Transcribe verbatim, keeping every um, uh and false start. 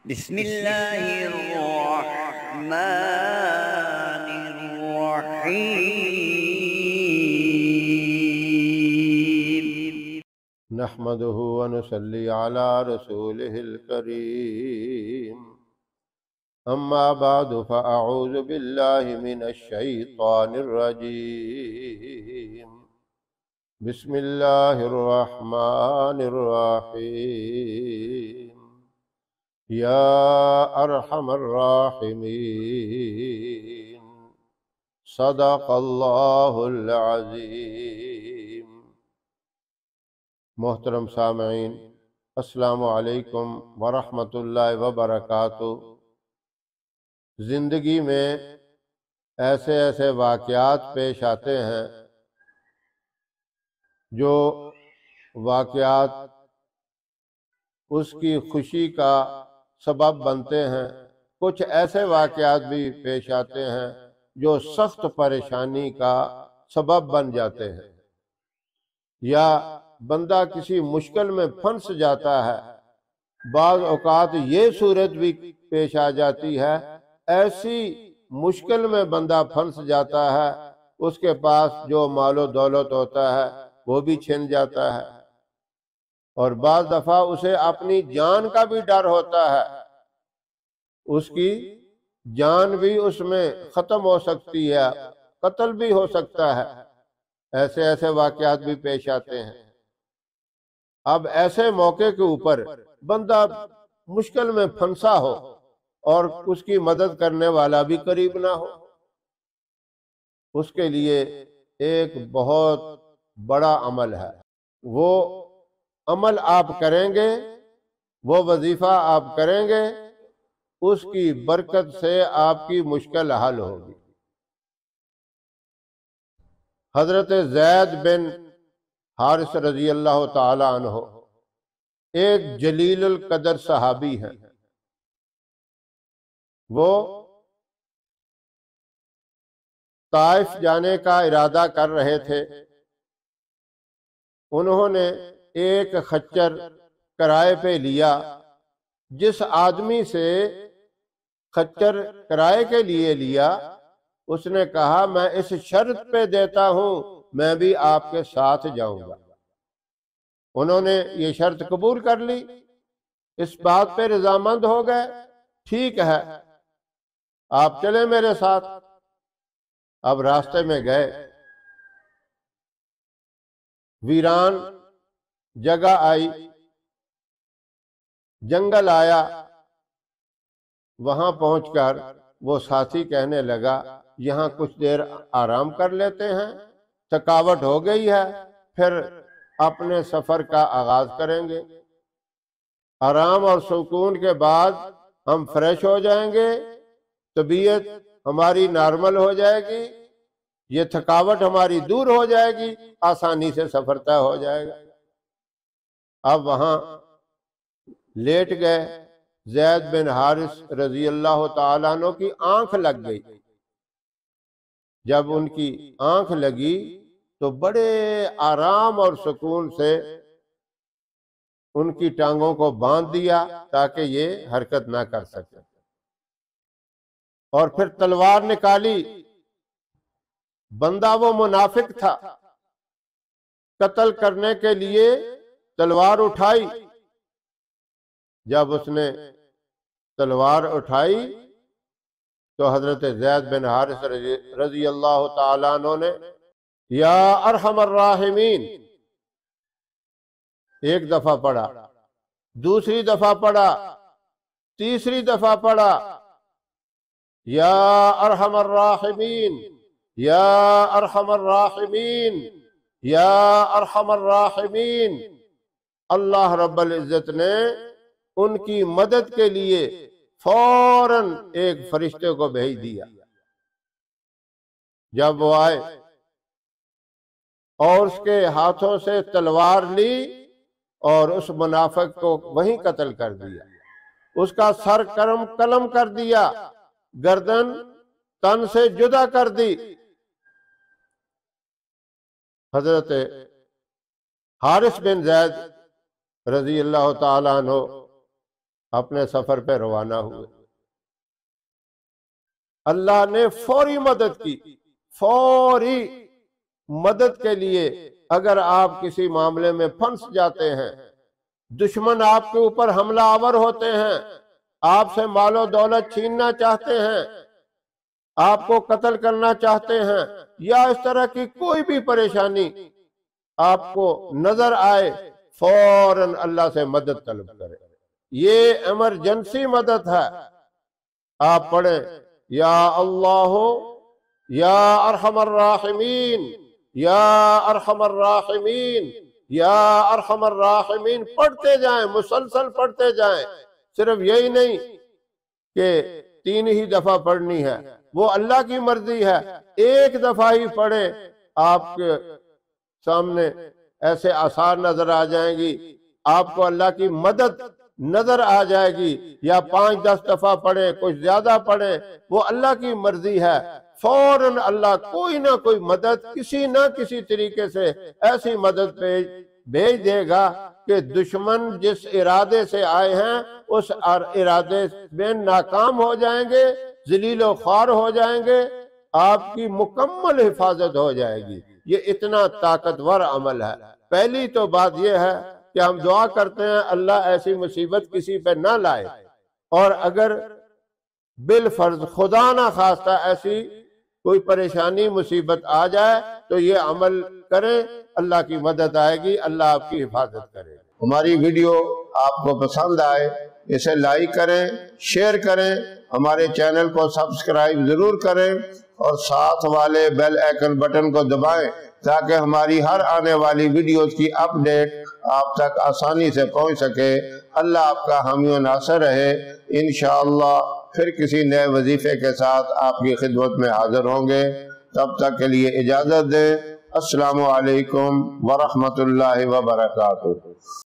بسم الله الرحمن الرحيم. نحمده ونصلي على رسوله الكريم. أما بعد فأعوذ بالله من الشيطان الرجيم. بسم الله الرحمن الرحيم. يا أرحم الراحمين صدق الله العظيم. محترم سامعین، السلام علیکم ورحمۃ اللہ وبرکاتہ۔ زندگی میں ایسے ایسے واقعات پیش آتے ہیں جو واقعات اس کی خوشی کا سبب بنتے ہیں، کچھ ایسے واقعات بھی پیش آتے ہیں جو سخت پریشانی کا سبب بن جاتے ہیں، یا بندہ کسی مشکل میں پھنس جاتا ہے۔ بعض اوقات یہ صورت بھی پیش آ جاتی ہے، ایسی مشکل میں بندہ پھنس جاتا ہے، اس کے پاس جو مال و دولت ہوتا ہے وہ بھی چھن جاتا ہے، اور بعض دفعہ اسے اپنی جان کا بھی ڈر ہوتا ہے، اس کی جان بھی اس میں ختم ہو سکتی ہے، قتل بھی ہو سکتا ہے۔ ایسے ایسے واقعات بھی پیش آتے ہیں۔ اب ایسے موقع کے اوپر بندہ مشکل میں پھنسا ہو اور اس کی مدد کرنے والا بھی قریب نہ ہو، اس کے لیے ایک بہت بڑا عمل ہے۔ وہ عمل آپ کریں گے، وہ وظیفہ آپ کریں گے، اس کی برکت سے آپ کی مشکل حل ہوگی۔ حضرت زید بن حارث رضی اللہ تعالی عنہ ایک جلیل القدر صحابی ہیں۔ وہ طائف جانے کا ارادہ کر رہے تھے۔ انہوں نے ایک خچر کرائے پہ لیا۔ جس آدمی سے خچر کرائے کے لیے لیا، اس نے کہا میں اس شرط پہ دیتا ہوں میں بھی آپ کے ساتھ جاؤں گا۔ انہوں نے یہ شرط قبول کر لی، اس بات پہ رضامند ہو گئے، ٹھیک ہے آپ چلیں میرے ساتھ۔ اب راستے میں گئے، ویران جگہ آئی، جنگل آیا۔ وہاں پہنچ کر وہ ساتھی کہنے لگا یہاں کچھ دیر آرام کر لیتے ہیں، تھکاوٹ ہو گئی ہے، پھر اپنے سفر کا آغاز کریں گے۔ آرام اور سکون کے بعد ہم فریش ہو جائیں گے، طبیعت ہماری نارمل ہو جائے گی، یہ تھکاوٹ ہماری دور ہو جائے گی، آسانی سے سفر طے ہو جائے گا۔ اب وہاں لیٹ گئے۔ زید بن حارث رضی اللہ تعالیٰ عنہ کی آنکھ لگ گئی۔ جب ان کی آنکھ لگی تو بڑے آرام اور سکون سے ان کی ٹانگوں کو باندھ دیا تاکہ یہ حرکت نہ کر سکے، اور پھر تلوار نکالی۔ بندہ وہ منافق تھا، قتل کرنے کے لیے تلوار اٹھائی۔ جب اس نے تلوار اٹھائی تو حضرت زید بن حارث رضی اللہ تعالیٰ عنہ نے یا ارحم الراحمین ایک دفعہ پڑھا، دوسری دفعہ پڑھا، تیسری دفعہ پڑھا، یا ارحم الراحمین، یا ارحم الراحمین، یا ارحم الراحمین۔ اللہ رب العزت نے ان کی مدد کے لیے فوراً ایک فرشتے کو بھیج دیا۔ جب وہ آئے اور اس کے ہاتھوں سے تلوار لی اور اس منافق کو وہیں قتل کر دیا، اس کا سر کرم قلم کر دیا، گردن تن سے جدا کر دی۔ حضرت حارث بن زید رضی اللہ تعالیٰ عنہ اپنے سفر پہ روانہ ہوئے۔ اللہ نے فوری مدد کی۔ فوری مدد کے لیے اگر آپ کسی معاملے میں پھنس جاتے ہیں، دشمن آپ کے اوپر حملہ آور ہوتے ہیں، آپ سے مال و دولت چھیننا چاہتے ہیں، آپ کو قتل کرنا چاہتے ہیں، یا اس طرح کی کوئی بھی پریشانی آپ کو نظر آئے، فوراً اللہ سے مدد طلب کریں۔ یہ ایمرجنسی مدد ہے۔ آپ پڑھیں یا اللہ یا ارحم الراحمین، یا ارحم الراحمین، یا ارحم الراحمین پڑھتے جائیں، مسلسل پڑھتے جائیں۔ صرف یہی نہیں کہ تین ہی دفعہ پڑھنی ہے، وہ اللہ کی مرضی ہے، ایک دفعہ ہی پڑھیں، آپ کے سامنے ایسے آثار نظر آ جائیں گی، آپ کو اللہ کی مدد نظر آ جائے گی۔ یا پانچ دس دفعہ پڑھیں، کچھ زیادہ پڑھیں، وہ اللہ کی مرضی ہے، فوراً اللہ کوئی نہ کوئی مدد کسی نہ کسی طریقے سے ایسی مدد بھیج دے گا کہ دشمن جس ارادے سے آئے ہیں اس ارادے میں ناکام ہو جائیں گے، ذلیل و خوار ہو جائیں گے، آپ کی مکمل حفاظت ہو جائے گی۔ یہ اتنا طاقتور عمل ہے۔ پہلی تو بات یہ ہے کہ ہم دعا کرتے ہیں اللہ ایسی مصیبت کسی پہ نہ لائے، اور اگر بالفرض خدا نہ خواستہ ایسی کوئی پریشانی مصیبت آ جائے تو یہ عمل کریں، اللہ کی مدد آئے گی، اللہ آپ کی حفاظت کرے گا۔ ہماری ویڈیو آپ کو پسند آئے اسے لائک کریں، شیئر کریں، ہمارے چینل کو سبسکرائب ضرور کریں، اور ساتھ والے بیل آئیکن بٹن کو دبائیں تاکہ ہماری ہر آنے والی ویڈیوز کی اپ ڈیٹ آپ تک آسانی سے پہنچ سکے۔ اللہ آپ کا حامی و ناصر رہے۔ انشاءاللہ پھر کسی نئے وظیفے کے ساتھ آپ کی خدمت میں حاضر ہوں گے۔ تب تک کے لیے اجازت دیں۔ السلام علیکم ورحمۃ اللہ وبرکاتہ۔